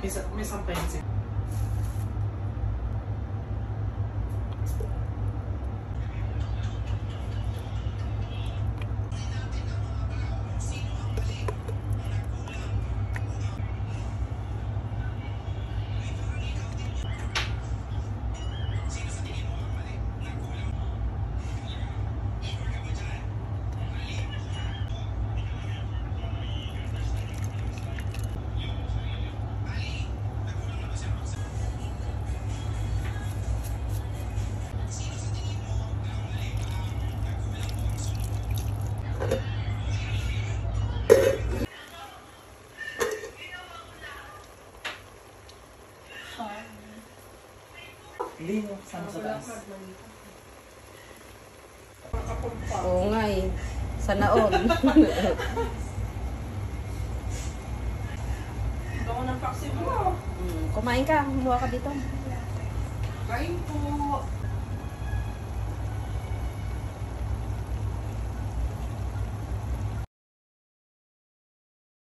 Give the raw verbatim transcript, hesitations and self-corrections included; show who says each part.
Speaker 1: May, may sampay kasi.
Speaker 2: Hindi mo kasama sa taas.
Speaker 3: Oo nga eh. Sana all.
Speaker 1: Ako ng paksi mo.
Speaker 3: Hmm, kumain ka. Kumuha ka dito.
Speaker 1: Kain po.